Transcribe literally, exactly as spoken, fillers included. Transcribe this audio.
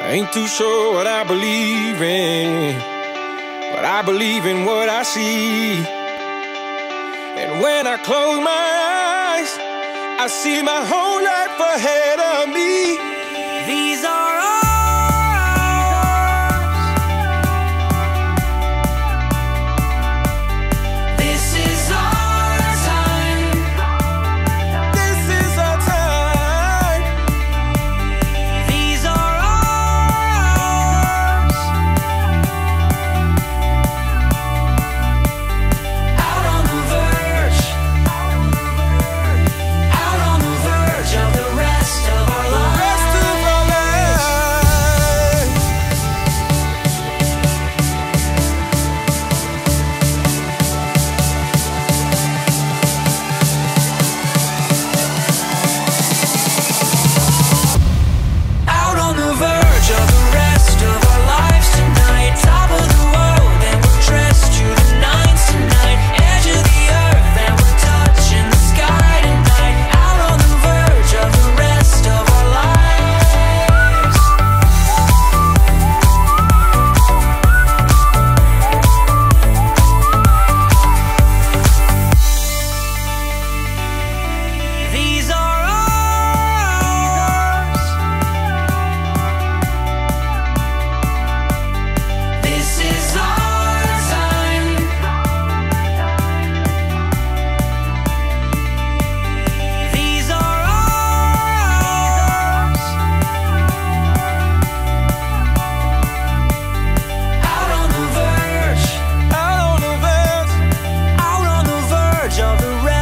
Ain't too sure what I believe in, but I believe in what I see. And when I close my eyes, I see my whole life ahead of me. These are ours. This is our time. This is our time. These are ours. Out on the verge. Out on the verge of the rest of our lives. Out on the verge of the rest of our lives tonight. Top of the world and we're dressed to the nines tonight. Edge of the earth and we're touching the sky tonight. Out on the verge of the rest of our lives. These are ours. This is our time. These are ours. Out on the verge. Out on the verge. Out on the verge of the rest.